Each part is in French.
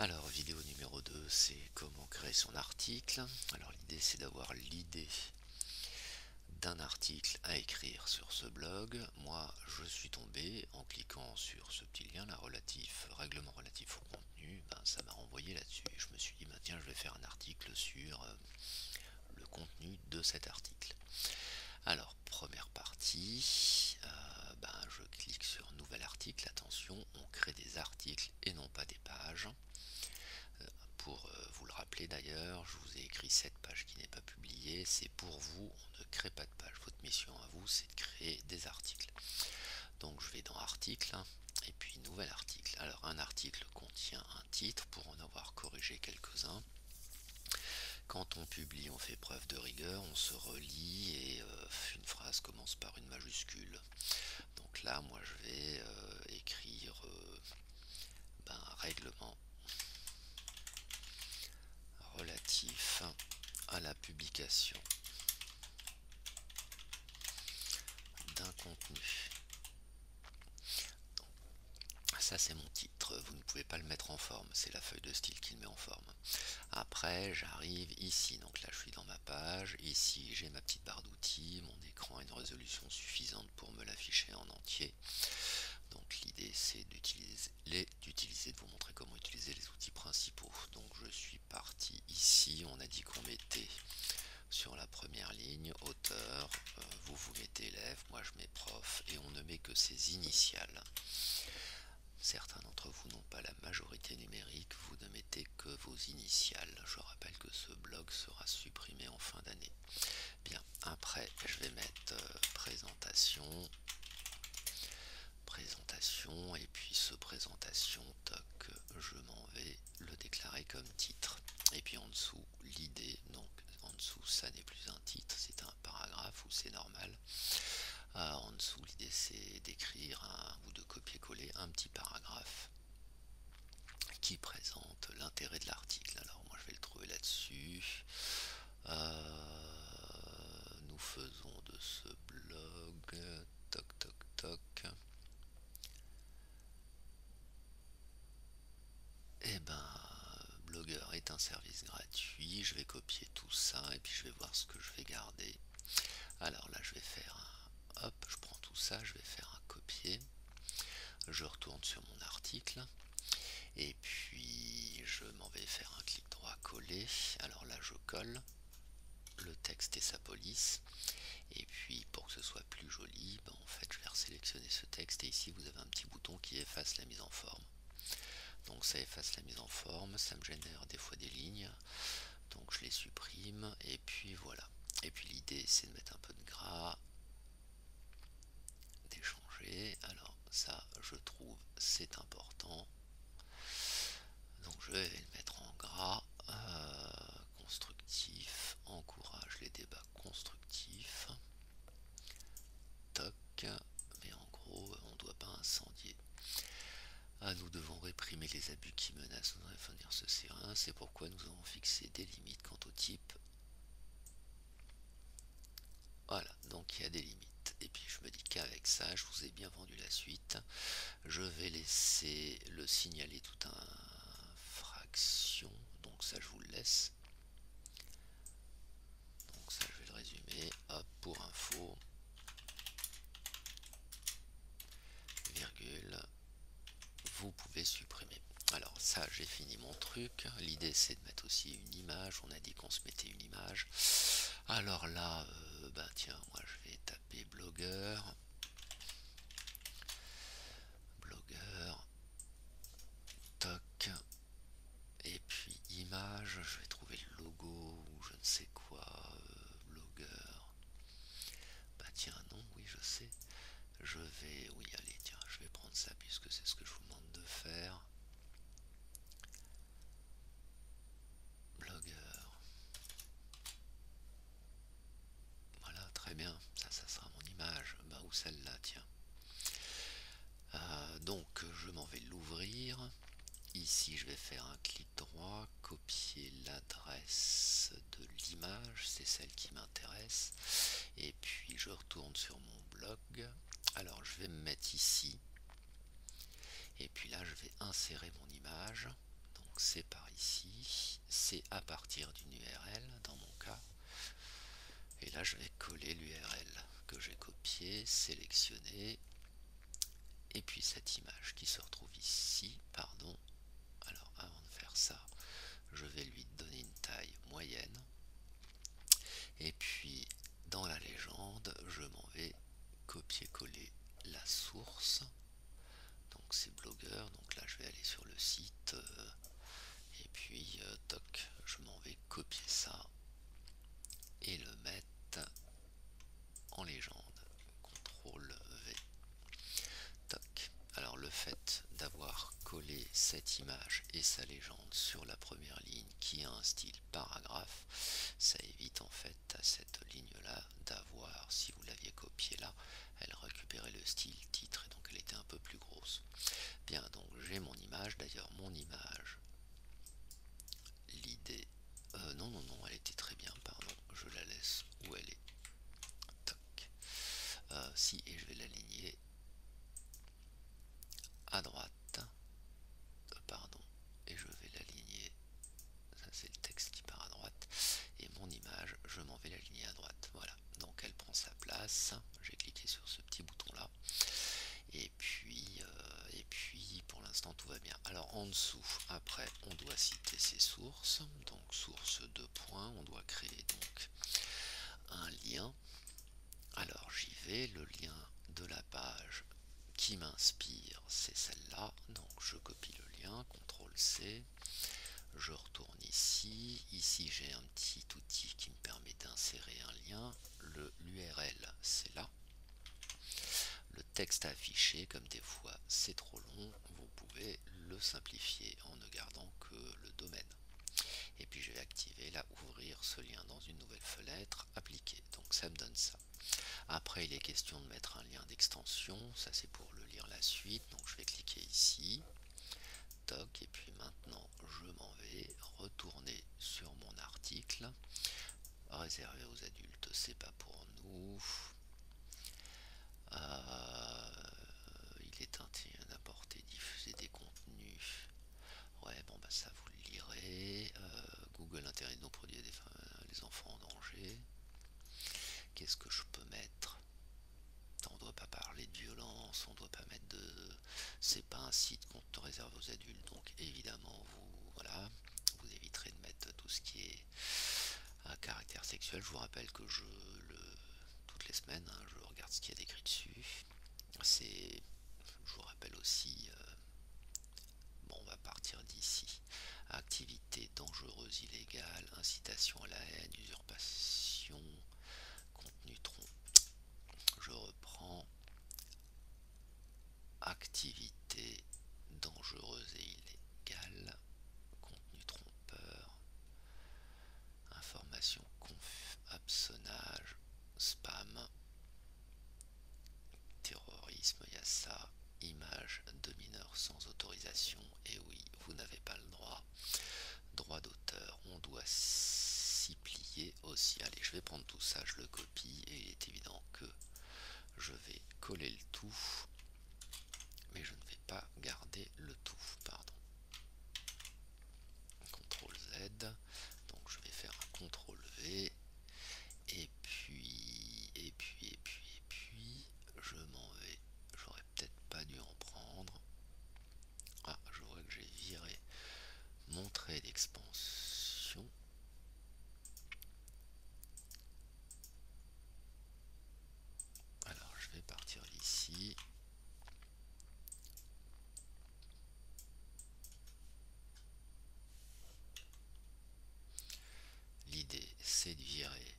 Alors, vidéo numéro 2, c'est comment créer son article. Alors, l'idée, c'est d'avoir l'idée d'un article à écrire sur ce blog. Moi, je suis tombé en cliquant sur ce petit lien là, règlement relatif au contenu, ça m'a renvoyé là-dessus. Et je me suis dit, tiens, je vais faire un article sur le contenu de cet article. Alors, première partie, je clique sur nouvel article. Attention, on crée des articles et non pas des pages. Pour vous le rappeler d'ailleurs, je vous ai écrit cette page qui n'est pas publiée, c'est pour vous, on ne crée pas de page. Votre mission à vous, c'est de créer des articles. Donc je vais dans article, et puis nouvel article. Alors un article contient un titre, pour en avoir corrigé quelques-uns. Quand on publie, on fait preuve de rigueur, on se relie et une phrase commence par une majuscule. Donc là, moi je vais écrire un règlement relatif à la publication d'un contenu. Ça c'est mon titre, vous ne pouvez pas le mettre en forme, c'est la feuille de style qui le met en forme. Après j'arrive ici, donc là je suis dans ma page, ici j'ai ma petite barre d'outils, mon écran a une résolution suffisante pour me l'afficher en entier. Donc l'idée c'est d'utiliser, de vous montrer comment utiliser les outils principaux. Donc je suis parti ici, on a dit qu'on mettait sur la première ligne auteur, vous mettez élève, moi je mets prof et on ne met que ses initiales. Certains d'entre vous n'ont pas la majorité numérique, vous ne mettez que vos initiales. Je rappelle que ce blog sera supprimé en fin d'année. Bien, après je vais mettre présentation, et puis ce présentation, toc, je m'en vais le déclarer comme titre. Et puis en dessous, l'idée, donc en dessous ça n'est plus un titre, c'est un paragraphe ou c'est normal. En dessous, l'idée c'est d'écrire ou de copier-coller un petit paragraphe qui présente l'intérêt de l'article. Alors moi je vais le trouver là-dessus. Nous faisons de ce blog, toc toc toc. Blogueur est un service gratuit. Je vais copier tout ça et puis je vais voir ce que je vais garder. Alors là je vais faire hop, je prends tout ça, je vais faire un copier. Je retourne sur mon article. Et puis je m'en vais faire un clic droit coller. Alors là je colle le texte et sa police. Et puis pour que ce soit plus joli, en fait je vais sélectionner ce texte et ici vous avez un petit bouton qui efface la mise en forme. Donc ça efface la mise en forme, ça me génère des fois des lignes, donc je les supprime et puis voilà. Et puis l'idée c'est de mettre un peu de gras, d'échanger. Alors ça je trouve c'est important, donc je vais le mettre en gras. Constructif, encourage les débats constructifs. Toc, mais en gros on ne doit pas incendier. Nous devons réprimer les abus qui menacent de définir ce terrain. C'est pourquoi nous avons fixé des limites quant au type. Voilà, donc il y a des limites. Et puis je me dis qu'avec ça, je vous ai bien vendu la suite. Je vais laisser le signaler toute infraction. Donc ça, je vous le laisse. Donc ça, je vais le résumer. Hop, pour info. Virgule. Vous pouvez supprimer. Alors ça j'ai fini mon truc, l'idée c'est de mettre aussi une image, on a dit qu'on se mettait une image. Alors là, tiens, moi je vais taper blogueur, toc, et puis image, je vais trouver le logo ou je ne sais quoi, blogueur. Tiens, non, oui je sais, oui allez tiens, je vais prendre ça puisque c'est ce que je vous demande de faire. Blogueur. Voilà, très bien, ça sera mon image, ou celle-là, tiens. Donc je m'en vais l'ouvrir. Ici je vais faire un clic droit, copier l'adresse de l'image, c'est celle qui m'intéresse. Et puis je retourne sur mon blog. Alors je vais me mettre ici. Et puis là je vais insérer mon image. Donc c'est par ici, c'est à partir d'une URL dans mon cas, et là je vais coller l'URL que j'ai copié, sélectionner, et puis cette image qui se retrouve ici, pardon. Alors avant de faire ça, je vais lui donner une taille moyenne, et puis dans la légende, je m'en vais copier-coller la source. Donc c'est blogueur, donc là je vais aller sur le site, et puis toc, je m'en vais copier ça et le mettre en légende. CTRL V. Toc. Alors le fait d'avoir collé cette image et sa légende sur la première ligne qui a un style paragraphe, ça évite en fait à cette ligne là d'avoir, si vous l'aviez copié là, elle récupérait le style titre et donc elle était un peu plus grosse. Bien, donc j'ai mon image, d'ailleurs mon image, l'idée, non, elle était très bien, pardon, je la laisse où elle est, toc, si, et je vais l'aligner à droite, pardon, et je vais l'aligner, ça c'est le texte qui part à droite, et mon image, je m'en vais l'aligner à droite, voilà, donc elle prend sa place, j'ai cliqué sur ce petit bouton là, et puis pour l'instant tout va bien. Alors en dessous, après on doit citer ses sources, donc source de points, on doit créer donc un lien. Alors j'y vais, le lien de la page qui m'inspire c'est celle-là, donc je copie le lien, CTRL C, je retourne ici, j'ai un petit outil qui me permet d'insérer un lien, l'URL c'est là. Le texte affiché, comme des fois c'est trop long, vous pouvez le simplifier en ne gardant que le domaine. Et puis je vais activer là, ouvrir ce lien dans une nouvelle fenêtre, appliquer. Donc ça me donne ça. Après il est question de mettre un lien d'extension, ça c'est pour le lire la suite. Donc je vais cliquer ici, toc, et puis maintenant je m'en vais retourner sur mon article. Réservé aux adultes, c'est pas pour nous. Il est interdit d'apporter, diffuser des contenus. Ouais, bon bah ça vous le lirez. Google interdit de nos produits à les enfants en danger. Qu'est-ce que je peux mettre? On doit pas parler de violence, on doit pas mettre de. C'est pas un site qu'on réserve aux adultes, donc évidemment voilà, vous éviterez de mettre tout ce qui est à caractère sexuel. Je vous rappelle que toutes les semaines, hein, je regarde ce qu'il y a d'écrit dessus. Je vous rappelle aussi, bon, on va partir d'ici. Activité dangereuse, illégale, incitation à la haine, usurpation, contenu je reprends. Activité dangereuse et illégale, contenu trompeur, information hameçonnage, spam, terrorisme, il y a ça, image de mineurs sans autorisation, et oui, vous n'avez pas le droit d'auteur, on doit s'y plier aussi. Allez, je vais prendre tout ça, je le copie, et il est évident que je vais coller le tout, mais je ne vais pas garder le tout, pardon. CTRL Z, donc je vais faire un CTRL V, et puis, je m'en vais, j'aurais peut-être pas dû en prendre. Ah, je vois que j'ai viré mon trait d'expansion. Alors je vais partir d'ici. L'idée c'est de virer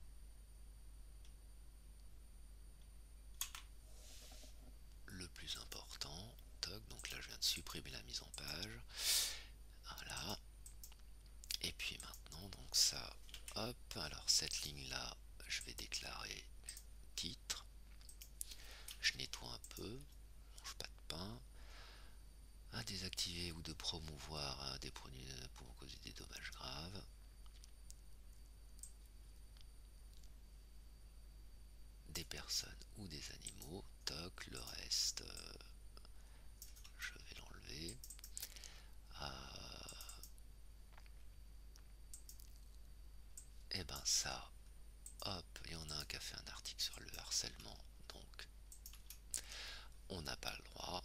le plus important. Toc, donc là je viens de supprimer la mise en page. Voilà. Et puis maintenant, donc ça, hop, alors cette ligne là, je vais déclarer titre. Je nettoie un peu, je mange pas de pain. À désactiver ou de promouvoir des produits pouvant causer des dommages graves. Des personnes ou des animaux. Toc, le reste, je vais l'enlever. ça, hop, et on a un qui a fait un article sur le harcèlement, donc on n'a pas le droit.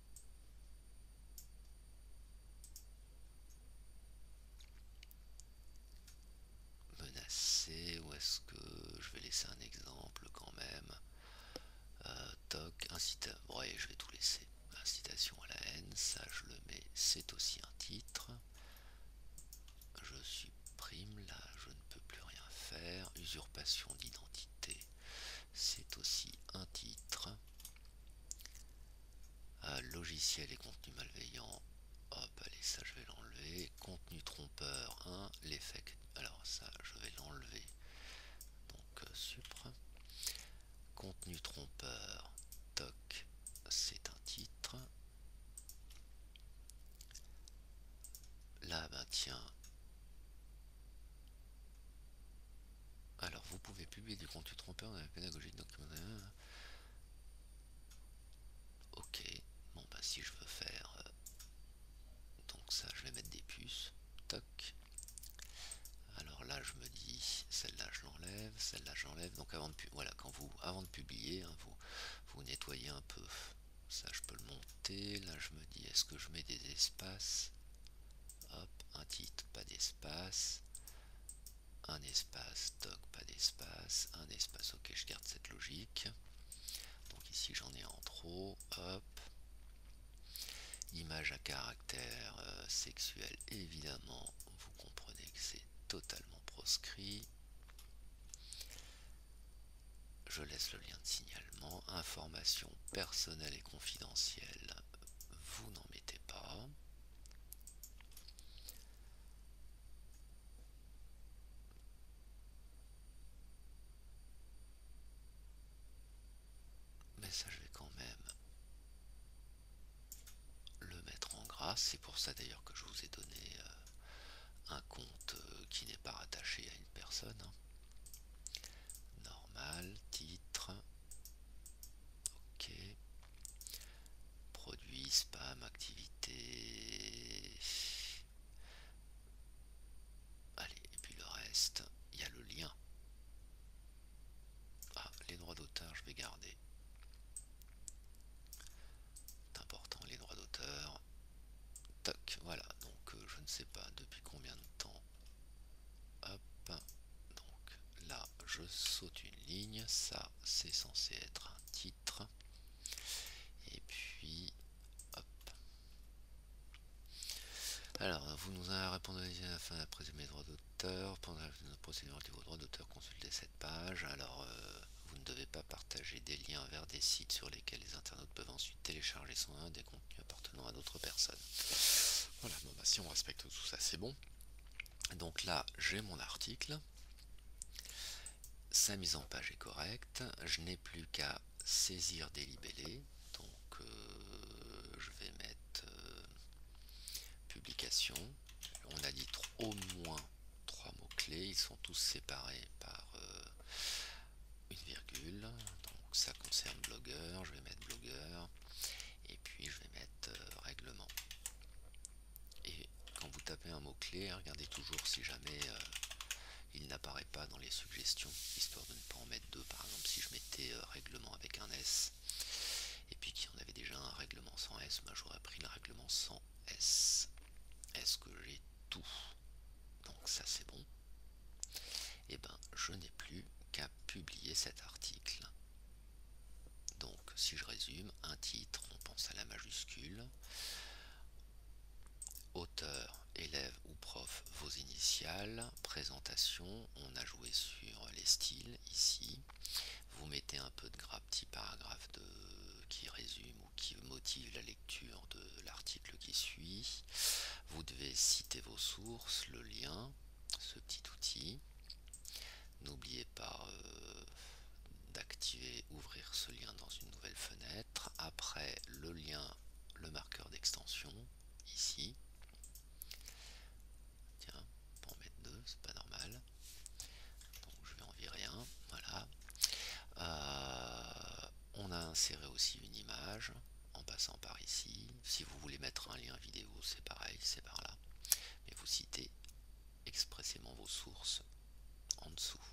Menacé, ou est-ce que je vais laisser un exemple quand même? Toc, ouais, je vais tout laisser. Incitation à la haine, ça je le mets, c'est aussi un titre. Je supprime, là je ne peux plus rien faire. Usurpation d'identité, c'est aussi un titre. Logiciel et contenu malveillant, hop, allez, ça je vais l'enlever. Contenu trompeur 1, l'effet. Alors ça je vais l'enlever. Donc supr. Contenu trompeur, toc, c'est un titre. Là, ben tiens. Alors, vous pouvez publier du contenu trompeur dans la pédagogie documentaire. Ok. Bon, bah si je veux faire... donc ça, je vais mettre des puces. Toc. Alors là, je me dis, celle-là, je l'enlève, celle-là, je l'enlève. Donc voilà, avant de publier, hein, vous nettoyez un peu. Ça, je peux le monter. Là, je me dis, est-ce que je mets des espaces? Hop, un titre, pas d'espace. Un espace, toc, pas d'espace, un espace, ok, je garde cette logique. Donc ici j'en ai en trop, hop. Image à caractère sexuel, évidemment, vous comprenez que c'est totalement proscrit. Je laisse le lien de signalement. Information personnelle et confidentielle, vous n'en mettez pas. Mais ça, je vais quand même le mettre en gras. C'est pour ça d'ailleurs que je vous ai donné un compte qui n'est pas rattaché à une personne. Hein. Normal, titre, ok. Produit, spam, activité. Allez, et puis le reste, il y a le lien. Ah, les droits d'auteur, je vais garder. C'est important, les droits d'auteur. Toc, voilà, donc je ne sais pas depuis combien de temps. Hop, donc là, je saute une ligne. Ça, c'est censé être un titre. Et puis, hop. Alors, vous nous avez répondu afin d'apprécier mes droits d'auteur. Pendant la procédure relative aux droits d'auteur, consultez cette page. Alors, vous ne devez pas partager des liens vers des sites sur lesquels les internautes peuvent ensuite télécharger des contenus appartenant à d'autres personnes. Voilà, bon bah si on respecte tout ça, c'est bon. Donc là, j'ai mon article. Sa mise en page est correcte. Je n'ai plus qu'à saisir des libellés. Donc, je vais mettre publication. On a dit au moins 3 mots-clés. Ils sont tous séparés par une virgule. Donc ça concerne blogueur. Je vais mettre blogueur. Et puis je vais mettre règlement. Et quand vous tapez un mot-clé, regardez toujours si jamais il n'apparaît pas dans les suggestions, histoire de ne pas en mettre deux. Par exemple, si je mettais règlement avec un S, et puis qu'il y en avait déjà un règlement sans S, ben, j'aurais pris le règlement sans S. Est-ce que j'ai tout? Donc ça c'est bon. Et ben je n'ai plus qu'à publier cet article. Donc si je résume, un titre, on pense à la majuscule. Auteur, élève ou prof, vos initiales. Présentation, on a joué sur les styles ici. Vous mettez un peu de petit paragraphe qui résume ou qui motive la lecture de l'article qui suit. Vous devez citer vos sources, le lien, ce petit outil. N'oubliez pas d'activer, ouvrir ce lien dans une nouvelle fenêtre. Après, le lien, le marqueur d'extension, ici. Tiens, on peut en mettre deux, c'est pas normal. Donc je vais en virer un, voilà. On a inséré aussi une image en passant par ici. Si vous voulez mettre un lien vidéo, c'est pareil, c'est par là. Mais vous citez expressément vos sources en dessous.